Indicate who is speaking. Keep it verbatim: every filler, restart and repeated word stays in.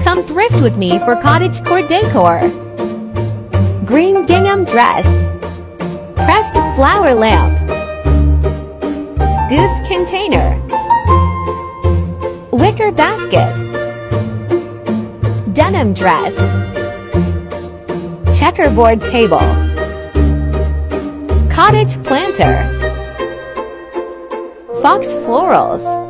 Speaker 1: Come thrift with me for cottagecore decor. Green gingham dress. Pressed flower lamp. Goose container. Wicker basket. Denim dress. Checkerboard table. Cottage planter. Fox florals.